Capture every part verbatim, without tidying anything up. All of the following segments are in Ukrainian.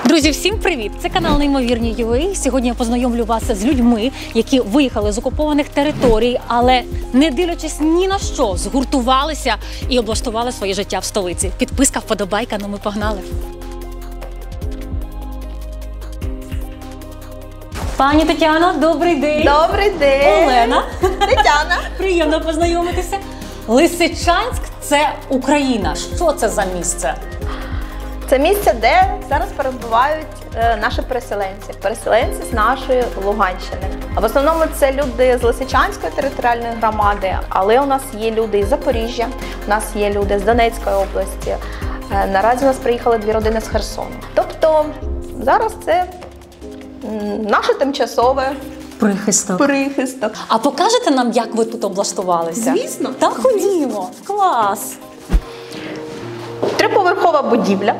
Друзі, всім привіт! Це канал Неймовірні ю а. Сьогодні я познайомлю вас з людьми, які виїхали з окупованих територій, але, не дивлячись ні на що, згуртувалися і облаштували своє життя в столиці. Підписка, вподобайка, ну ми погнали! Пані Тетяно, добрий день! Добрий день! Олена! Тетяна! Приємно познайомитися! Лисичанськ – це Україна. Що це за місце? Це місце, де зараз перебувають е, наші переселенці. Переселенці з нашої Луганщини. А в основному це люди з Лисичанської територіальної громади, але у нас є люди із Запоріжжя, у нас є люди з Донецької області. Е, наразі у нас приїхали дві родини з Херсону. Тобто зараз це м, наше тимчасове Прихисток. прихисток. А покажете нам, як ви тут облаштувалися? Звісно. Та ходімо. Клас. Триповерхова будівля,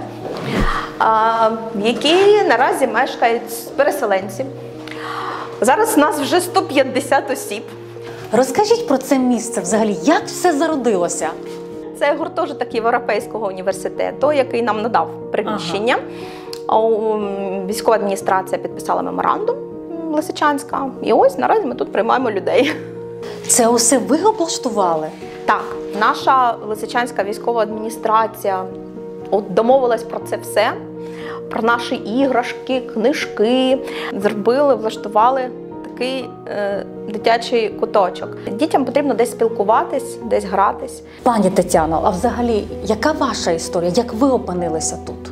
в якій наразі мешкають переселенці. Зараз у нас вже сто п'ятдесят осіб. Розкажіть про це місце взагалі, як все зародилося? Це гуртожиток Європейського університету, який нам надав приміщення. Ага. Військова адміністрація підписала меморандум Лисичанська. І ось наразі ми тут приймаємо людей. Це усе ви облаштували? Так, наша Лисичанська військова адміністрація от домовилась про це все, про наші іграшки, книжки. Зробили, влаштували такий е, дитячий куточок. Дітям потрібно десь спілкуватись, десь гратись. Пані Тетяно, а взагалі, яка ваша історія? Як ви опинилися тут?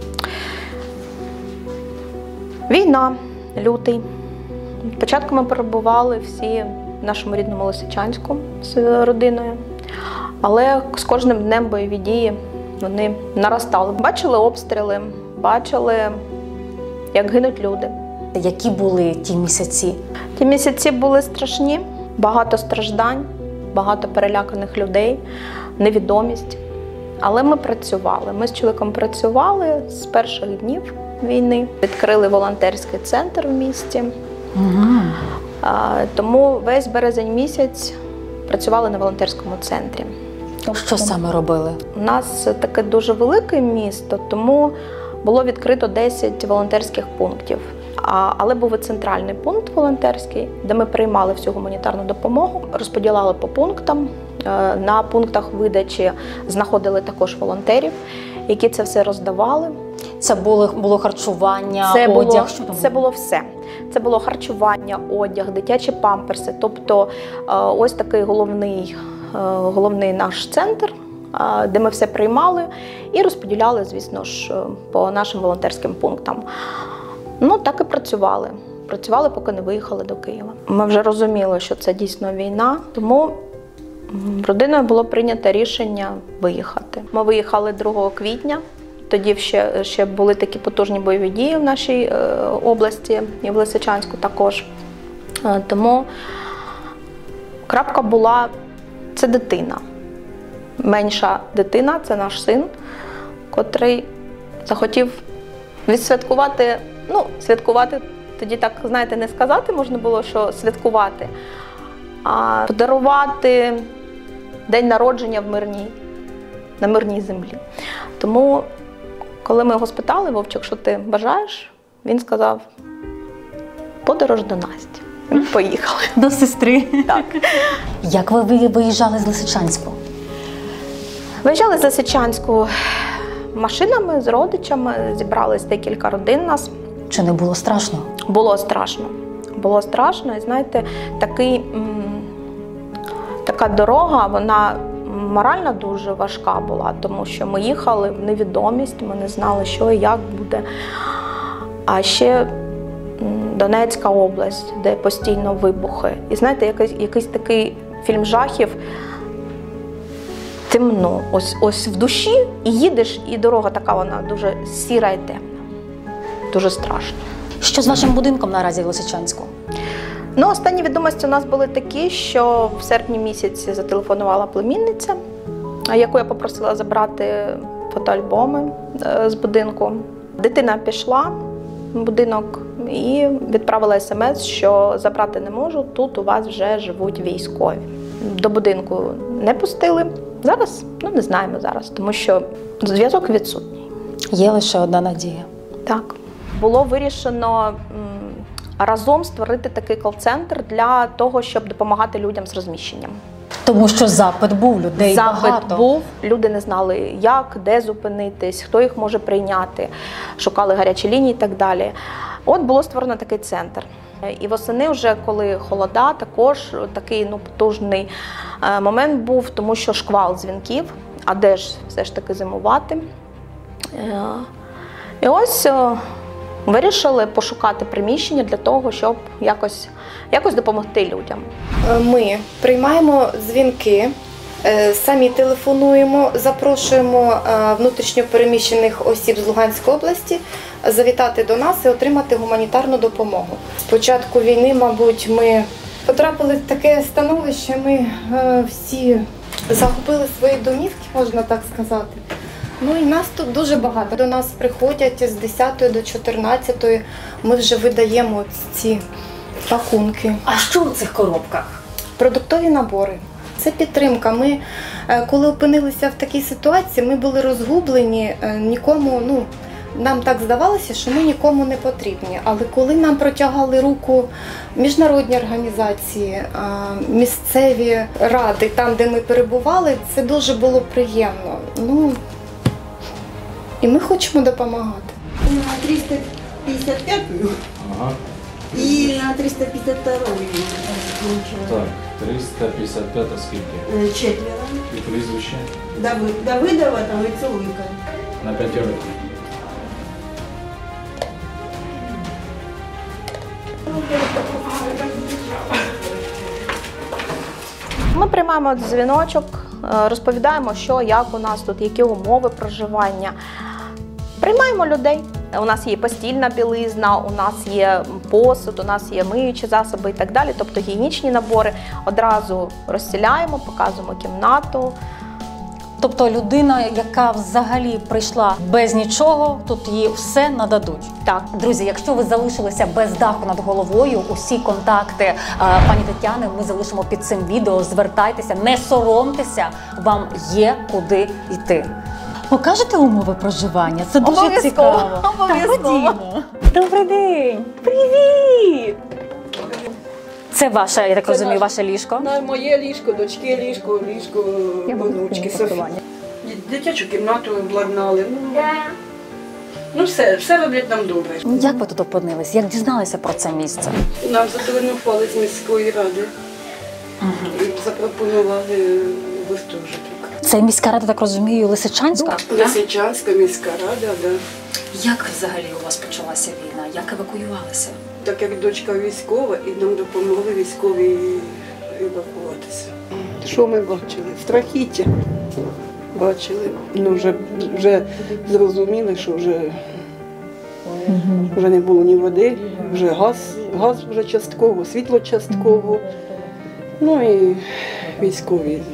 Війна, лютий. Спочатку ми перебували всі в нашому рідному Лисичанську з родиною, але з кожним днем бойові дії вони наростали. Бачили обстріли, бачили, як гинуть люди. Які були ті місяці? Ті місяці були страшні, багато страждань, багато переляканих людей, невідомість. Але ми працювали. Ми з чоловіком працювали з перших днів війни. Відкрили волонтерський центр в місті. Угу. Тому весь березень місяць працювали на волонтерському центрі. Що саме робили? У нас таке дуже велике місто, тому було відкрито десять волонтерських пунктів. Але був і центральний пункт волонтерський, де ми приймали всю гуманітарну допомогу, розподіляли по пунктам. На пунктах видачі знаходили також волонтерів, які це все роздавали. Це було, було харчування, це одяг? Було, це було все. Це було харчування, одяг, дитячі памперси. Тобто ось такий головний, головний наш центр, де ми все приймали і розподіляли, звісно ж, по нашим волонтерським пунктам. Ну, так і працювали. Працювали, поки не виїхали до Києва. Ми вже розуміли, що це дійсно війна, тому родиною було прийнято рішення виїхати. Ми виїхали другого квітня. Тоді ще, ще були такі потужні бойові дії в нашій е, області і в Лисичанську також. Е, тому крапка була – це дитина. Менша дитина – це наш син, котрий захотів відсвяткувати, ну, святкувати, тоді так, знаєте, не сказати можна було, що святкувати, а подарувати день народження в мирній, на мирній землі. Тому коли ми його спитали: Вовчик, що ти бажаєш? Він сказав: подорож до Насті. Ми поїхали. До сестри. Так. Як ви виїжджали з Лисичанську? Виїжджали з Лисичанську машинами, з родичами, зібрались декілька родин нас. Чи не було страшно? Було страшно. Було страшно. І знаєте, такий, м, така дорога, вона морально дуже важка була, тому що ми їхали в невідомість, ми не знали, що і як буде. А ще Донецька область, де постійно вибухи. І знаєте, якийсь, якийсь такий фільм жахів, темно, ось, ось в душі, і їдеш, і дорога така, вона дуже сіра і темна. Дуже страшно. Що з вашим будинком наразі в Лисичанську? Ну, останні відомості у нас були такі, що в серпні місяці зателефонувала племінниця, яку я попросила забрати фотоальбоми з будинку. Дитина пішла в будинок і відправила смс, що забрати не можу, тут у вас вже живуть військові. До будинку не пустили. Зараз, ну не знаємо зараз, тому що зв'язок відсутній. Є лише одна надія. Так. Було вирішено м, разом створити такий кол-центр для того, щоб допомагати людям з розміщенням. Тому що запит був, людей Запит багато. був, люди не знали, як, де зупинитись, хто їх може прийняти, шукали гарячі лінії і так далі. От було створено такий центр. І восени, вже коли холода, також такий ну, потужний момент був, тому що шквал дзвінків, а де ж все ж таки зимувати. І ось вирішили пошукати приміщення для того, щоб якось, якось допомогти людям. Ми приймаємо дзвінки, самі телефонуємо, запрошуємо внутрішньо переміщених осіб з Луганської області завітати до нас і отримати гуманітарну допомогу. З початку війни, мабуть, ми потрапили в таке становище, ми всі загубили свої домівки, можна так сказати. Ну і нас тут дуже багато. До нас приходять з десятої до чотирнадцятої, ми вже видаємо ці пакунки. А що в цих коробках? Продуктові набори. Це підтримка. Ми, коли опинилися в такій ситуації, ми були розгублені, нікому, ну, нам так здавалося, що ми нікому не потрібні. Але коли нам протягали руку міжнародні організації, місцеві ради, там, де ми перебували, це дуже було приємно. Ну, і ми хочемо допомагати. На триста пятьдесят пятую Ага. и на триста пятьдесят вторую. Так, триста п'ятдесят п'ять скільки? Четверо. І прізвище? Дави- Давидова там і Цуйка. На п'ятерку. Ми приймаємо дзвіночок, розповідаємо, що, як у нас тут, які умови проживання. Приймаємо людей. У нас є постільна білизна, у нас є посуд, у нас є миючі засоби і так далі. Тобто гігієнічні набори. Одразу розселяємо, показуємо кімнату. Тобто людина, яка взагалі прийшла без нічого, тут їй все нададуть. Так. Друзі, якщо ви залишилися без даху над головою, усі контакти е, пані Тетяни ми залишимо під цим відео. Звертайтеся, не соромтеся, вам є куди йти. Покажете умови проживання? Це дуже Обов'язково, цікаво. обов'язково. Так, ходімо. Добрий день! Привіт! Це ваше, я так Це розумію, наш- ваше ліжко? На моє ліжко, дочки ліжко, ліжко онучки Софії. Дитячу кімнату обладнали. Ну, ну все, все роблять нам добре. Як ви тут опинились? Як дізналися про це місце? Нам зателефонували з міської ради. І запропонували гуртожиток. Це міська рада, так розумію, Лисичанська? Лисичанська міська рада, да. Як взагалі у вас почалася війна? Як евакуювалися? Так як дочка військова, і нам допомогли військові евакуватися. Що ми бачили? Страхіття. Бачили. Ну, вже, вже зрозуміли, що вже, вже не було ні води, вже газ, газ вже частково, світло частково. Ну і військові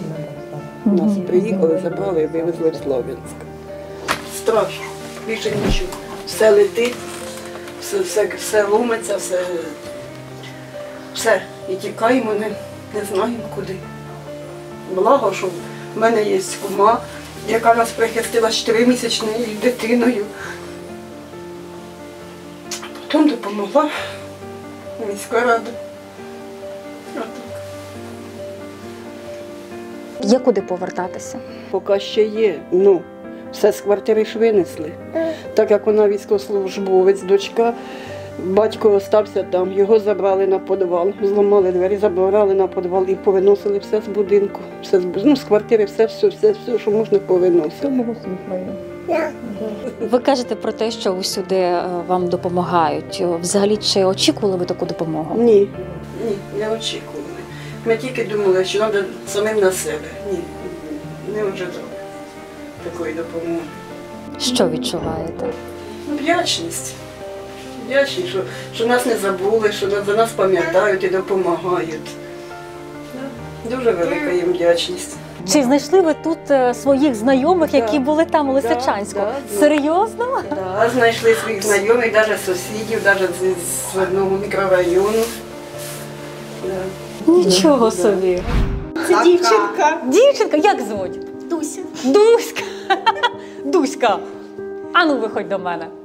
нас приїхали, забрали і вивезли в Слов'янськ. Страшно, більше нічого. Все летить, все, все, все ломиться, все, все. І тікаємо, не, не знаємо куди. Благо, що в мене є кума, яка нас прихистила з чотиримісячною дитиною. Потім допомогла міська рада. Отак. Є куди повертатися? Поки ще є. Ну, все з квартири ж винесли. Так як вона військовослужбовець, дочка, батько залишився там, його забрали на підвал, зламали двері, забрали на підвал і повиносили все з будинку. Все з, ну, з квартири все, все, все, все, що можна, повиносили. Ви кажете про те, що усюди е, вам допомагають. Взагалі, чи очікували ви таку допомогу? Ні, ні, не очікували. Ми тільки думали, що треба самим на себе. Ні, не вже такої допомоги. Що відчуваєте? Ну, вдячність. Вдячність, що, що нас не забули, що нас- за нас пам'ятають і допомагають. Да, дуже велика їм вдячність. Чи знайшли ви тут е, своїх знайомих, Да. які були там у Лисичанську? Да, да. Серйозно? Да, знайшли своїх знайомих, навіть сусідів, навіть з, з одного мікрорайону. Да. Нічого собі. Це дівчинка. Дівчинка, як звуть? Дуся. Дуська. Дуська. Ану, виходь до мене.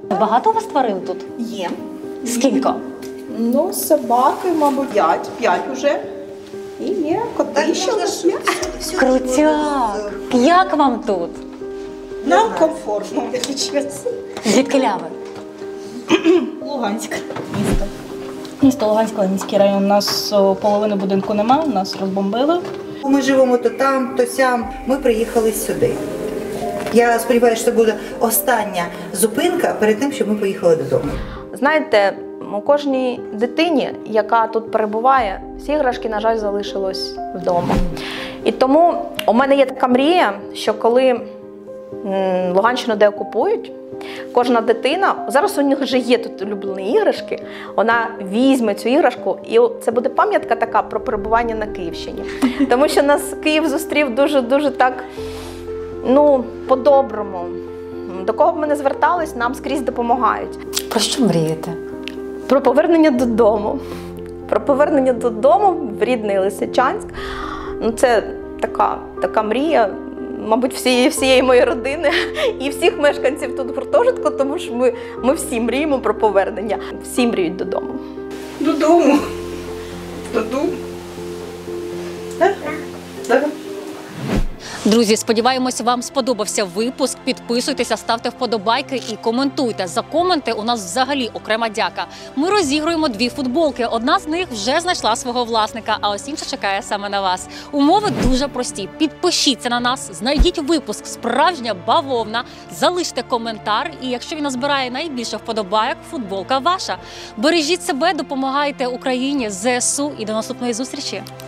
Багато у вас тварин тут? Є. Скільки? Ну, собаки, мабуть, п'ять. П'ять уже. І є коти ще у нас є. Крутяк! Як вам тут? Нам комфортно. Звідки ляви? Луганськ місто. Місто Луганськ, Ленінський район. У нас о, половини будинку нема, нас розбомбили. Ми живемо то там, то сям. Ми приїхали сюди. Я сподіваюся, що це буде остання зупинка перед тим, щоб ми поїхали додому. Знаєте, у кожній дитині, яка тут перебуває, всі іграшки, на жаль, залишилось вдома. І тому у мене є така мрія, що коли м, Луганщину деокупують, кожна дитина, зараз у них вже є тут улюблені іграшки, вона візьме цю іграшку, і це буде пам'ятка така про перебування на Київщині. Тому що нас Київ зустрів дуже-дуже так, ну, по-доброму. До кого б ми не звертались, нам скрізь допомагають. Про що мрієте? Про повернення додому. Про повернення додому в рідний Лисичанськ. Ну, це така, така мрія, мабуть, всієї, всієї моєї родини і всіх мешканців тут гуртожитку, тому що ми, ми всі мріємо про повернення. Всі мріють додому. Додому. Додому. Так? Так. Друзі, сподіваємося, вам сподобався випуск. Підписуйтеся, ставте вподобайки і коментуйте. За коменти у нас взагалі окрема дяка. Ми розігруємо дві футболки. Одна з них вже знайшла свого власника, а ось інша чекає саме на вас. Умови дуже прості. Підпишіться на нас, знайдіть випуск «Справжня бавовна», залиште коментар, і якщо він назбирає найбільше вподобайок, футболка ваша. Бережіть себе, допомагайте Україні, зе ес у і до наступної зустрічі.